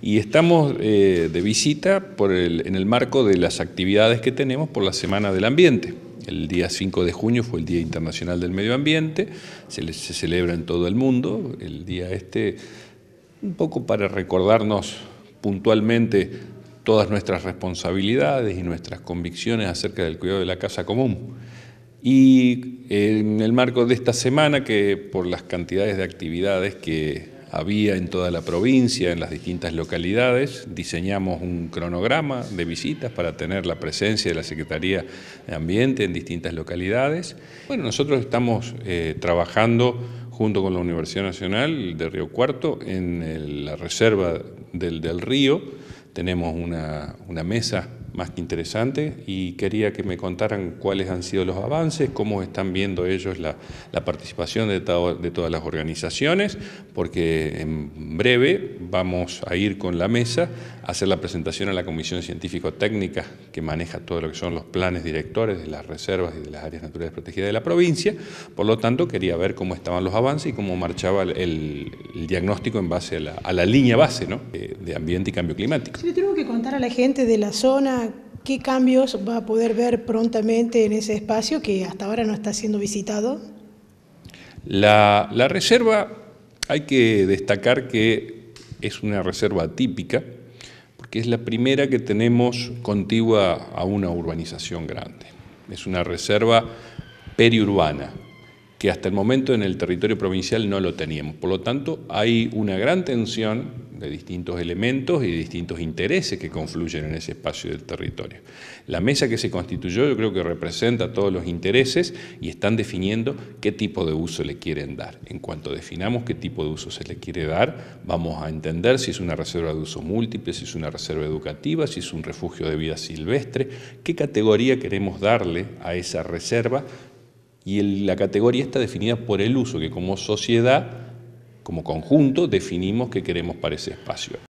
y estamos de visita en el marco de las actividades que tenemos por la Semana del Ambiente. El día 5 de junio fue el Día Internacional del Medio Ambiente, se celebra en todo el mundo el día un poco para recordarnos puntualmente todas nuestras responsabilidades y nuestras convicciones acerca del cuidado de la casa común. Y en el marco de esta semana, que por las cantidades de actividades que había en toda la provincia, en las distintas localidades, diseñamos un cronograma de visitas para tener la presencia de la Secretaría de Ambiente en distintas localidades. Bueno, nosotros estamos trabajando junto con la Universidad Nacional de Río Cuarto en la reserva del río. Tenemos una mesa más que interesante y quería que me contaran cuáles han sido los avances, cómo están viendo ellos la participación de todas las organizaciones, porque en breve vamos a ir con la mesa a hacer la presentación a la Comisión Científico-Técnica que maneja todo lo que son los planes directores de las reservas y de las áreas naturales protegidas de la provincia. Por lo tanto, quería ver cómo estaban los avances y cómo marchaba el diagnóstico en base a la línea base, ¿no?, de ambiente y cambio climático. Si le tengo que contar a la gente de la zona, ¿qué cambios va a poder ver prontamente en ese espacio que hasta ahora no está siendo visitado? La reserva, hay que destacar que es una reserva atípica, porque es la primera que tenemos contigua a una urbanización grande. Es una reserva periurbana, que hasta el momento en el territorio provincial no lo teníamos. Por lo tanto, hay una gran tensión de distintos elementos y de distintos intereses que confluyen en ese espacio del territorio. La mesa que se constituyó yo creo que representa todos los intereses y están definiendo qué tipo de uso le quieren dar. En cuanto definamos qué tipo de uso se le quiere dar, vamos a entender si es una reserva de uso múltiple, si es una reserva educativa, si es un refugio de vida silvestre, qué categoría queremos darle a esa reserva. Y la categoría está definida por el uso que como sociedad, como conjunto, definimos que queremos para ese espacio.